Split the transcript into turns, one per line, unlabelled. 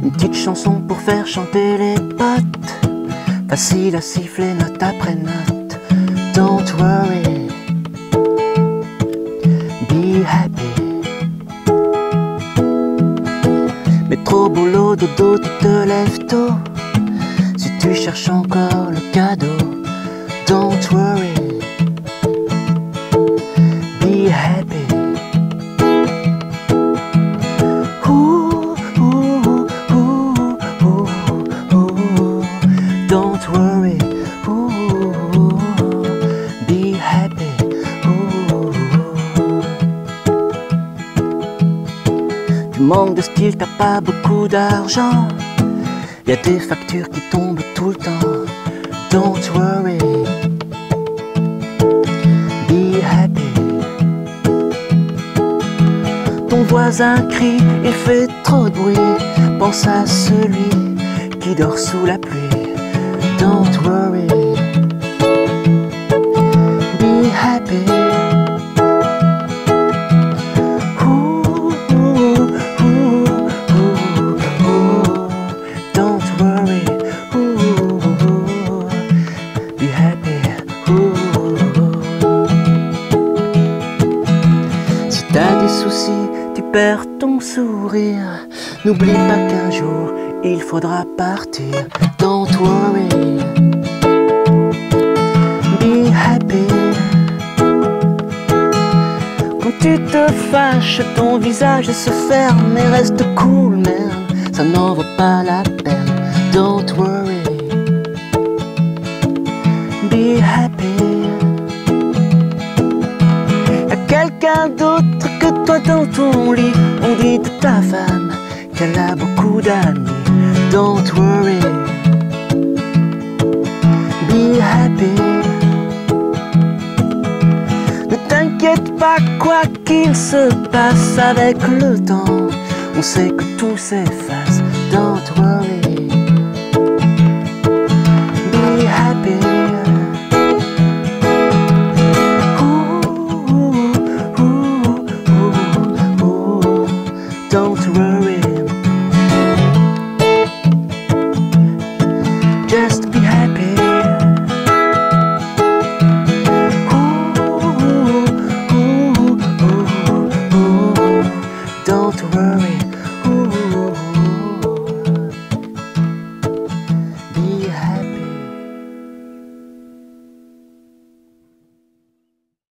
Une petite chanson pour faire chanter les potes, facile à siffler note après note. Don't worry, be happy. Métro, boulot, dodo, tu te lèves tôt. Si tu cherches encore le cadeau, don't worry, be happy. Don't worry, be happy. Tu manques de style, t'as pas beaucoup d'argent. Y'a des factures qui tombent tout le temps. Don't worry, be happy. Ton voisin crie et fait trop de bruit. Pense à celui qui dort sous la pluie. Don't worry, be happy. Don't worry, be happy. Si t'as des soucis, tu perds ton sourire. N'oublie pas qu'un jour il faudra partir. Don't worry, be happy. Quand tu te fâches, ton visage se ferme et reste cool, merde, ça n'en vaut pas la peine. Don't worry, be happy. Y'a quelqu'un d'autre que toi dans ton lit. On dit de ta femme qu'elle a beaucoup d'amis. Don't worry, be happy. Ne t'inquiète pas, quoi qu'il se passe, avec le temps, on sait que tout s'efface. Don't worry, be happy. Don't worry.